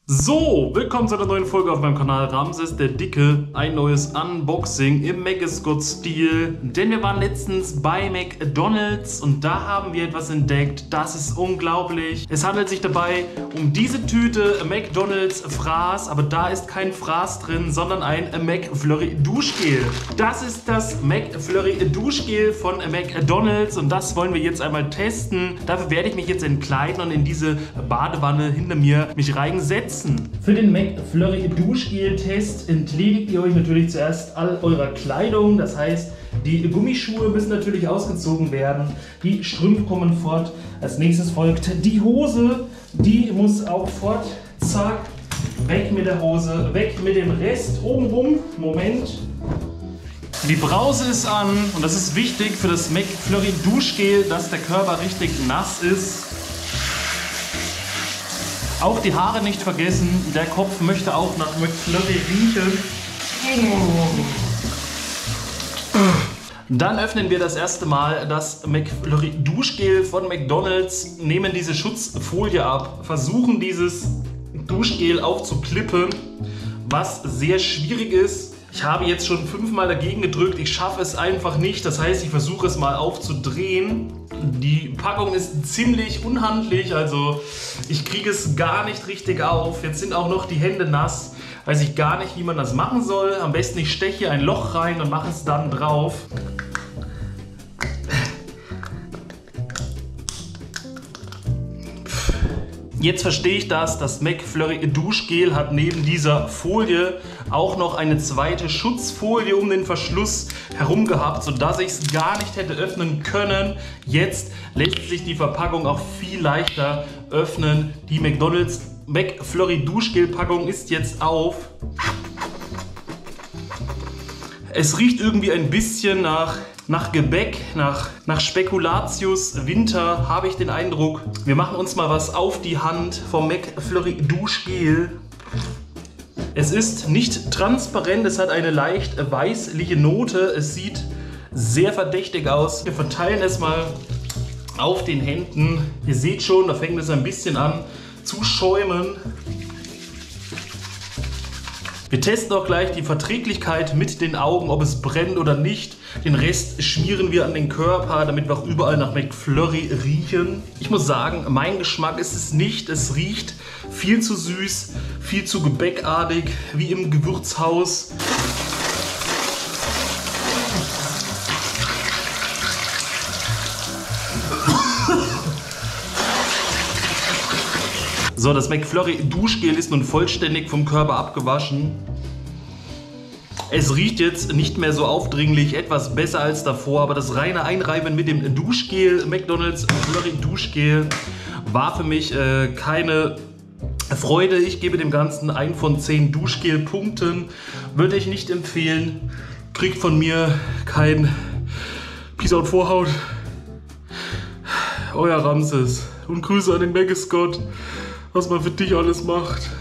So, willkommen zu einer neuen Folge auf meinem Kanal Ramses der Dicke. Ein neues Unboxing im McScott-Stil. Denn wir waren letztens bei McDonald's und da haben wir etwas entdeckt. Das ist unglaublich. Es handelt sich dabei um diese Tüte McDonald's Fraß. Aber da ist kein Fraß drin, sondern ein McFlurry Duschgel. Das ist das McFlurry Duschgel von McDonald's und das wollen wir jetzt einmal testen. Dafür werde ich mich jetzt entkleiden und in diese Badewanne hinter mir mich reinsetzen. Für den McFlurry Duschgel-Test entledigt ihr euch natürlich zuerst all eurer Kleidung. Das heißt, die Gummischuhe müssen natürlich ausgezogen werden. Die Strümpfe kommen fort. Als nächstes folgt die Hose. Die muss auch fort. Zack. Weg mit der Hose. Weg mit dem Rest. Obenrum. Moment. Die Brause ist an. Und das ist wichtig für das McFlurry Duschgel, dass der Körper richtig nass ist. Auch die Haare nicht vergessen, der Kopf möchte auch nach McFlurry riechen. Dann öffnen wir das erste Mal das McFlurry Duschgel von McDonald's, nehmen diese Schutzfolie ab, versuchen dieses Duschgel aufzuklippen, was sehr schwierig ist. Ich habe jetzt schon 5-mal dagegen gedrückt, ich schaffe es einfach nicht, das heißt, ich versuche es mal aufzudrehen. Die Packung ist ziemlich unhandlich, also ich kriege es gar nicht richtig auf. Jetzt sind auch noch die Hände nass, weiß ich gar nicht, wie man das machen soll. Am besten ich steche hier ein Loch rein und mache es dann drauf. Jetzt verstehe ich das, das McFlurry Duschgel hat neben dieser Folie auch noch eine zweite Schutzfolie um den Verschluss herum gehabt, sodass ich es gar nicht hätte öffnen können. Jetzt lässt sich die Verpackung auch viel leichter öffnen. Die McDonald's McFlurry Duschgel Packung ist jetzt auf. Es riecht irgendwie ein bisschen nach Gebäck, nach Spekulatius Winter, habe ich den Eindruck. Wir machen uns mal was auf die Hand vom McFlurry Duschgel. Es ist nicht transparent, es hat eine leicht weißliche Note. Es sieht sehr verdächtig aus. Wir verteilen es mal auf den Händen. Ihr seht schon, da fängt es ein bisschen an zu schäumen. Wir testen auch gleich die Verträglichkeit mit den Augen, ob es brennt oder nicht. Den Rest schmieren wir an den Körper, damit wir auch überall nach McFlurry riechen. Ich muss sagen, mein Geschmack ist es nicht. Es riecht viel zu süß, viel zu gebäckartig, wie im Gewürzhaus. So, das McFlurry Duschgel ist nun vollständig vom Körper abgewaschen. Es riecht jetzt nicht mehr so aufdringlich, etwas besser als davor, aber das reine Einreiben mit dem Duschgel, McDonald's McFlurry Duschgel, war für mich keine Freude. Ich gebe dem Ganzen 1 von 10 Duschgel-Punkten. Würde ich nicht empfehlen. Kriegt von mir kein Peace out Vorhaut. Euer Ramses und Grüße an den McScott, was man für dich alles macht.